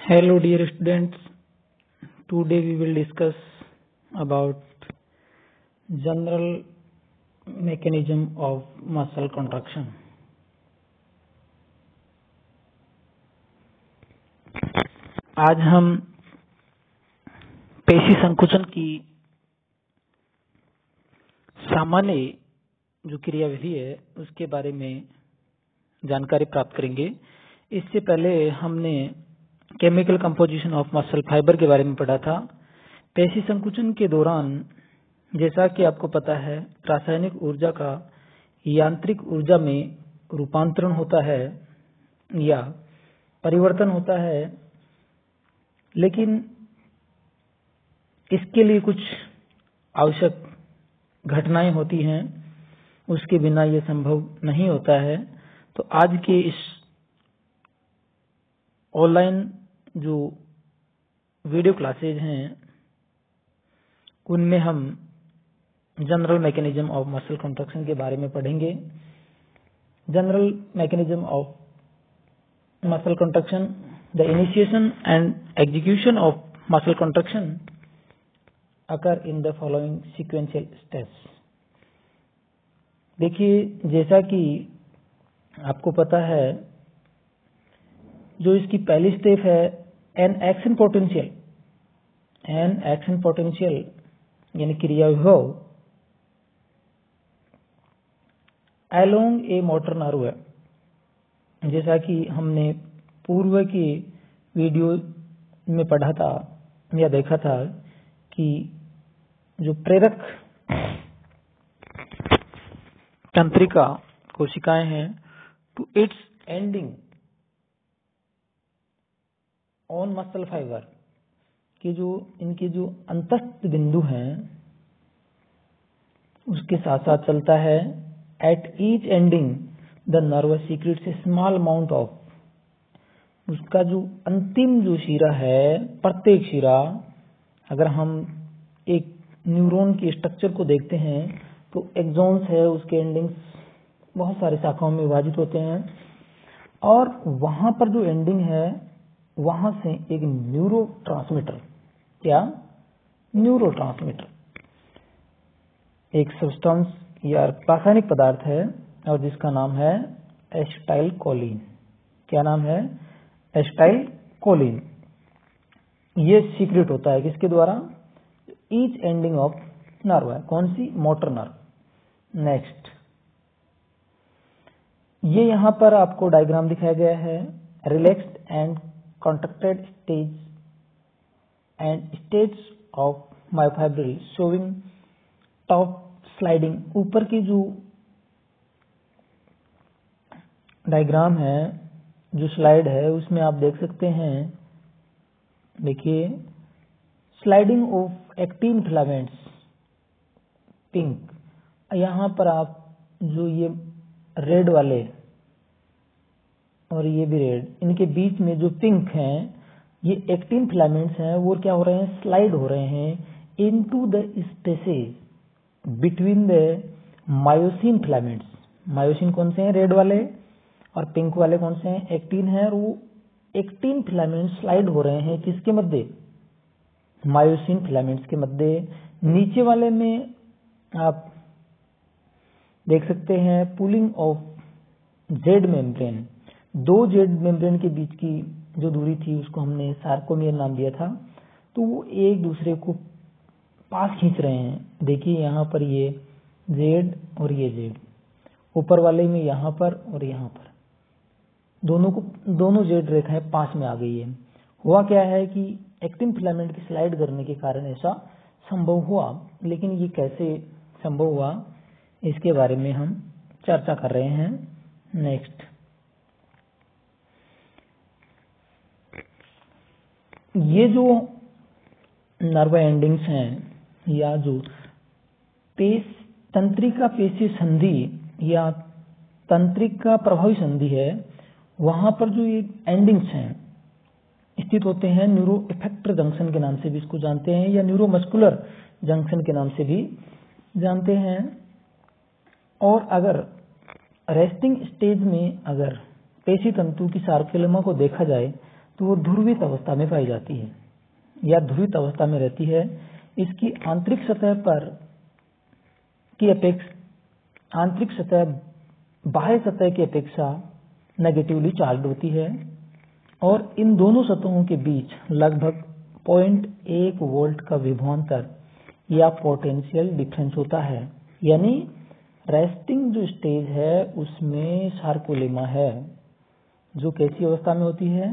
Hello dear students, today we will discuss about general mechanism of muscle contraction. आज हम पेशी संकुचन की सामान्य जो क्रियाविधि है उसके बारे में जानकारी प्राप्त करेंगे। इससे पहले हमने chemical composition of muscle fibre के बारे में पढ़ा था। पेशी संकुचन के दौरान जैसा कि आपको पता है रासायनिक ऊर्जा का यांत्रिक ऊर्जा में रूपांतरण होता है या परिवर्तन होता है, लेकिन इसके लिए कुछ आवश्यक घटनाएं होती हैं, उसके बिना यह संभव नहीं होता है। तो आज के इस ऑनलाइन जो वीडियो क्लासेज हैं उनमें हम general mechanism of muscle contraction के बारे में पढ़ेंगे। General mechanism of muscle contraction, the initiation and execution of muscle contraction occur in the following sequential steps. देखिए, जैसा कि आपको पता है, जो इसकी पहली स्टेप है एन एक्शन पोटेंशियल यानी क्रिया विभव अलोंग ए मोटर नर्व है। जैसा कि हमने पूर्व की वीडियो में पढ़ा था या देखा था कि जो प्रेरक तंत्रिका कोशिकाएं हैं to its ending on muscle fibre कि जो इनके जो अंतस्थ बिंदु हैं उसके साथ साथ चलता है। At each ending the nerve secretes a small amount of, उसका जो अंतिम जो शिरा है, प्रत्येक शिरा, अगर हम एक न्यूरॉन की स्ट्रक्चर को देखते हैं तो एक्सॉन्स है, उसके एंडिंग्स बहुत सारी शाखाओं में विभाजित होते हैं और वहां पर जो एंडिंग है वहां से एक न्यूरोट्रांसमीटर, क्या न्यूरोट्रांसमीटर, एक सब्सटेंस या रासायनिक पदार्थ है और जिसका नाम है एसिटाइलकोलिन। क्या नाम है? एसिटाइलकोलिन। ये सीक्रेट होता है किसके द्वारा? ईच एंडिंग ऑफ नर्व है। कौन सी? Motor nerve. नेक्स्ट, ये यहां पर आपको डायग्राम दिखाया गया है। Relaxed and contracted stage and states of myofibril showing top sliding। ऊपर की जो डायग्राम है, जो स्लाइड है, उसमें आप देख सकते हैं। देखिए, sliding of actin filaments pink. यहां पर आप जो ये रेड वाले और ये भी रेड, इनके बीच में जो पिंक हैं, ये एक्टिन फिलामेंट्स हैं, वो क्या हो रहे हैं? स्लाइड हो रहे हैं into the spaces between the myosin filaments. Myosin कौन से हैं? रेड वाले। और पिंक वाले कौन से हैं? एक्टिन है। और वो एक्टिन फिलामेंट्स स्लाइड हो रहे हैं किसके मध्य? मायोसिन फिलामेंट्स के मध्य। नीचे वाले में आप देख सकते हैं पुलिंग ऑफ जेड मेम्ब्रेन। दो जेड मेम्ब्रेन के बीच की जो दूरी थी उसको हमने सार्कोमियर नाम दिया था। तो वो एक दूसरे को पास खींच रहे हैं। देखिए, यहाँ पर ये जेड और ये जेड, ऊपर वाले में यहाँ पर और यहाँ पर दोनों जेड रेखाएं पास में आ गई है। हुआ क्या है कि एक्टिन फिलामेंट की स्लाइड करने के कारण ऐसा संभव हुआ। लेकिन ये कैसे संभव हुआ, इसके बारे में हम चर्चा कर रहे हैं। नेक्स्ट, ये जो नर्व एंडिंग्स हैं या जो तंत्रिका पेशी संधि या तंत्रिका प्रभावी संधि है, वहां पर जो ये एंडिंग्स हैं स्थित होते हैं न्यूरो इफेक्टर जंक्शन के नाम से भी इसको जानते हैं या न्यूरोमस्कुलर जंक्शन के नाम से भी जानते हैं। और अगर रेस्टिंग स्टेज में अगर पेशी तंतु की सार्कोलेमा को देखा जाए तो वो ध्रुवित अवस्था में पाई जाती है या ध्रुवित अवस्था में रहती है। इसकी आंतरिक सतह पर की अपेक्षा आंतरिक सतह बाह्य सतह की अपेक्षा नेगेटिवली चार्ज होती है और इन दोनों सतहों के बीच लगभग 0.1 वोल्ट का विभवांतर या पोटेंशियल डिफरेंस होता है। यानी रेस्टिंग जो स्टेज है उसमें सार्कोलेमा है जो कैसी अवस्था में होती है,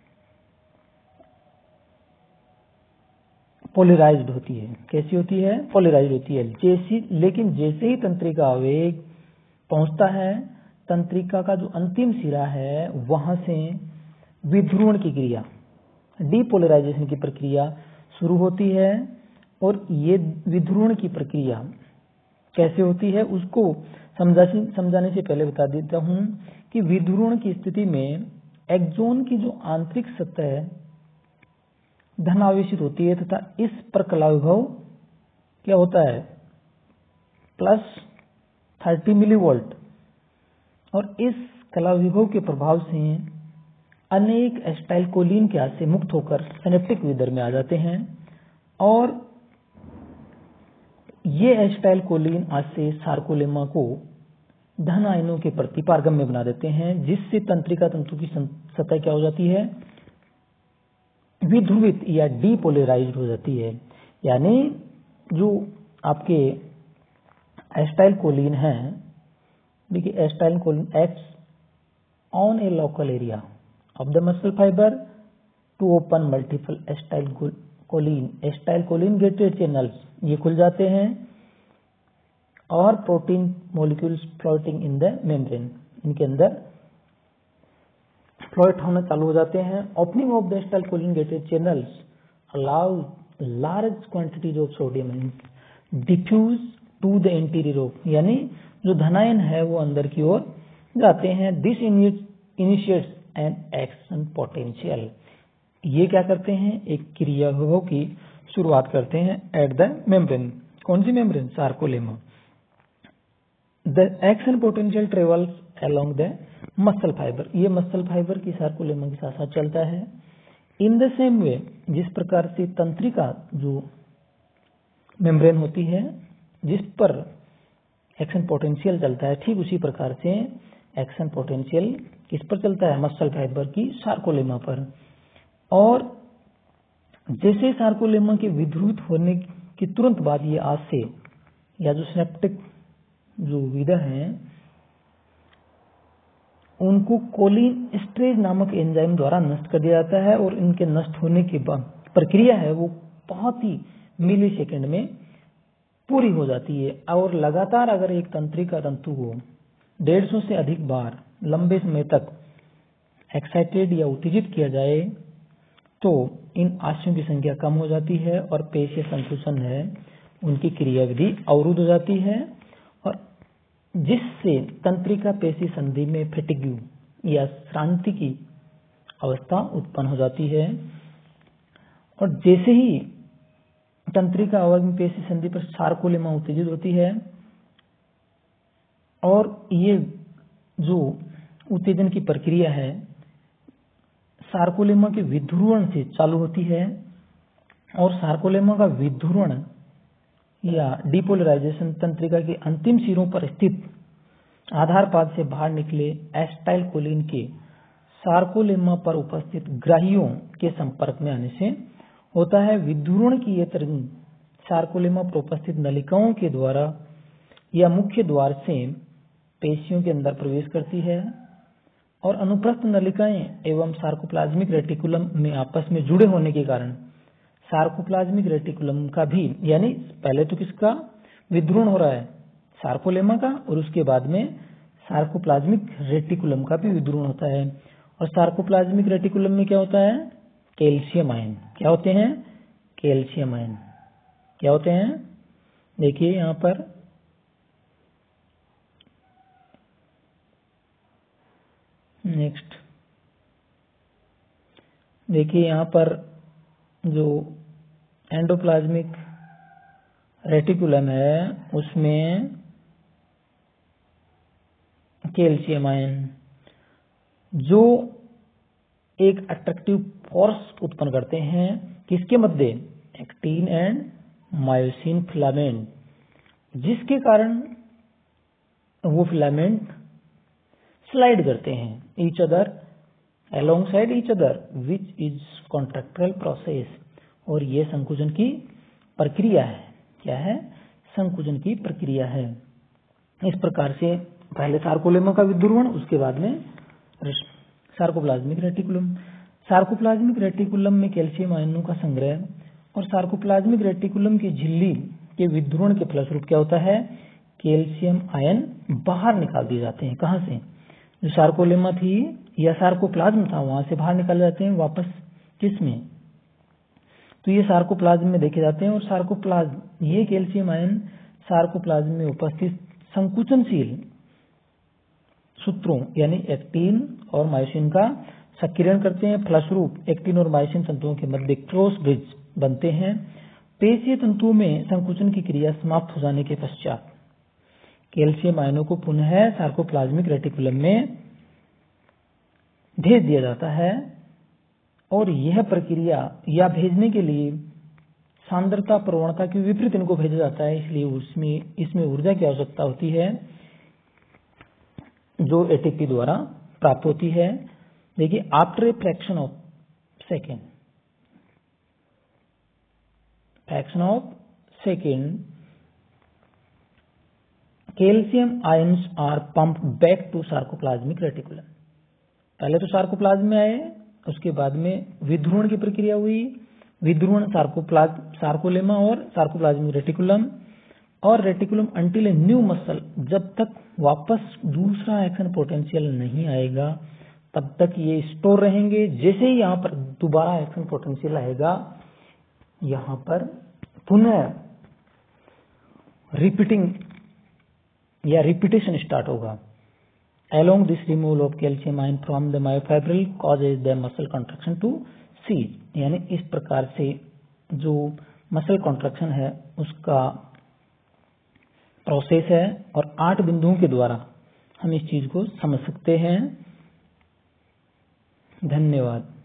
पोलराइज्ड होती है। कैसी होती है, पोलराइज्ड होती है। लेकिन जैसे ही तंत्रिका आवेग पहुंचता है, तंत्रिका का जो अंतिम सिरा है वहां से विध्रुवण की क्रिया, डीपोलराइजेशन की प्रक्रिया शुरू होती है। और ये विध्रुवण की प्रक्रिया कैसे होती है उसको समझाने से पहले बता देता हूं कि विध्रुवण की स्थिति में एक्सोन की जो आंतरिक सतह धनावेशित होती है तथा इस पर कला विभव क्या होता है, +30 मिलीवोल्ट। और इस कला विभव के प्रभाव से अनेक एसिटाइलकोलिन के हाथ से मुक्त होकर सिनेप्टिक विदर में आ जाते हैं और ये एसिटाइलकोलिन आज से सार्कोलेमा को धन आयनों के प्रति पारगम्य बना देते हैं, जिससे तंत्रिका तंतु की सतह क्या हो जाती है, विध्रुवित या डीपोलराइज्ड हो जाती है। यानी जो आपके एसिटाइलकोलिन है, देखिए acetylcholine acts on a local area of the muscle fibre to open multiple acetylcholine gated channels, ये खुल जाते हैं और protein molecules floating in the membrane, इनके अंदर फ्लोट होना चालू हो जाते हैं। Opening of the acetylcholine gated channels allow large quantities of sodium diffuse to the interior of, यानी जो धनायन है वो अंदर की ओर जाते हैं। This initiates an action potential, ये क्या करते हैं, एक क्रिया विभव की शुरुआत करते हैं एट द मेम्ब्रेन। कौन सी membrane, sarcolemma. The action potential travels along the muscle fibre, ये मसल फाइबर की सार्कोलेमा के साथ साथ चलता है। इन द सेम वे, जिस प्रकार से तंत्रिका जो मेम्ब्रेन होती है जिस पर एक्शन पोटेंशियल चलता है, ठीक उसी प्रकार से एक्शन पोटेंशियल किस पर चलता है, मसल फाइबर की सार्कोलेमा पर। और जैसे सार्कोलेमा के विध्रुवित होने के तुरंत बाद ये आज से या जो सिनेप्टिक जो विदर हैं उनको कोलिन स्ट्रेज नामक एंजाइम द्वारा नष्ट कर दिया जाता है और इनके नष्ट होने की प्रक्रिया है वो बहुत ही मिली सेकेंड में पूरी हो जाती है। और लगातार अगर एक तंत्रिका तंतु को 150 से अधिक बार लंबे समय तक एक्साइटेड या उत्तेजित किया जाए तो इन आशयों की संख्या कम हो जाती है और पेशीय संकुचन है उनकी क्रियाविधि अवरुद्ध हो जाती है और जिससे तंत्रिका पेशी संधि में फेटिग्यू या श्रांति की अवस्था उत्पन्न हो जाती है। और जैसे ही तंत्रिका अवयव पेशी संधि पर सार्कोलेमा उत्तेजित होती है और ये जो उत्तेजन की प्रक्रिया है सार्कोलेमा के विध्रुवण से चालू होती है और सार्कोलेमा का विध्रुवण या डिपोलराइजेशन तंत्रिका के अंतिम सिरों पर स्थित आधारपाद से बाहर निकले एसिटाइलकोलिन के सार्कोलेमा पर उपस्थित ग्राहियों के संपर्क में आने से होता है। विध्रुवण की यह तरंग सार्कोलेमा पर उपस्थित नलिकाओं के द्वारा या मुख्य द्वार से पेशियों के अंदर प्रवेश करती है और अनुप्रस्थ नलिकाएं एवं सार्कोप्लाज्मिक रेटिकुलम में आपस में जुड़े होने के कारण सार्कोप्लाज्मिक रेटिकुलम का भी, यानी पहले तो किसका विध्रुवण हो रहा है, सार्कोलेमा का, और उसके बाद में सार्कोप्लाज्मिक रेटिकुलम का भी विध्रुवण होता है। और सार्कोप्लाज्मिक रेटिकुलम में क्या होता है, कैल्शियम आयन। क्या होते हैं, कैल्शियम आयन। क्या होते हैं, देखिए यहां पर नेक्स्ट देखिए यहां पर जो एंडोप्लाज्मिक रेटिकुलम है उसमें कैल्शियम आयन जो एक अट्रैक्टिव फोर्स उत्पन्न करते हैं। किसके मध्य? एक्टिन एंड मायोसिन फिलामेंट, जिसके कारण वो फिलामेंट स्लाइड करते हैं each other alongside each other which is contractile process। और ये संकुचन की प्रक्रिया है। क्या है? संकुचन की प्रक्रिया है। इस प्रकार से पहले सार्कोलेमा का विध्रुवण, उसके बाद में सार्कोप्लाज्मिक रेटिकुलम। सार्कोप्लाज्मिक रेटिकुलम में कैल्शियम आयनों का संग्रह और सार्कोप्लाज्मिक रेटिकुलम की झिल्ली के विध्रुवण के फलस्वरूप क्या होता है? कैल्शियम आयन बाहर निकाल दिए जाते हैं। कहां से? जो सार्कोलेमा थी या सार्कोप्लाज्म था वहां से बाहर निकाले जाते हैं वापस। किसमें? तो ये सार्कोप्लाज्म में देखे जाते हैं। और सार्कोप्लाज्म, ये कैल्शियम आयन सार्कोप्लाज्म में उपस्थित संकुचनशील सूत्रों यानी एक्टिन और मायोसिन का सक्रियण करते हैं। फलस्वरूप एक्टिन और मायोसिन तंतुओं के मध्य क्रॉस ब्रिज बनते हैं। पेशीय तंतुओं में संकुचन की क्रिया समाप्त हो जाने के पश्चात कैल्शियम आयनों को पुनः सार्कोप्लाज्मिक रेटिकुलम में भेज दिया जाता है। और यह प्रक्रिया या भेजने के लिए सांद्रता प्रवणता के विपरीत इनको भेजा जाता है, इसलिए इसमें ऊर्जा की आवश्यकता होती है जो एटीपी द्वारा प्राप्त होती है। देखिए, after a fraction of second calcium ions are pump back to sarcoplasmic reticulum. पहले तो सार्कोप्लाज्म में आए, उसके बाद में विध्रुवण की प्रक्रिया हुई। विध्रुवण सार्कोलेमा और सार्कोप्लाज्मिक रेटिकुलम और reticulum until a new muscle, जब तक वापस दूसरा एक्शन पोटेंशियल नहीं आएगा तब तक ये स्टोर रहेंगे। जैसे ही यहाँ पर दोबारा एक्शन पोटेंशियल आएगा, यहाँ पर पुनः रिपीटेशन स्टार्ट होगा। Along this removal of calcium ion from the myofibril causes the muscle contraction to cease। यानी इस प्रकार से जो मसल कॉन्ट्रैक्शन है उसका प्रोसेस है। और 8 बिंदुओं के द्वारा हम इस चीज को समझ सकते हैं। धन्यवाद।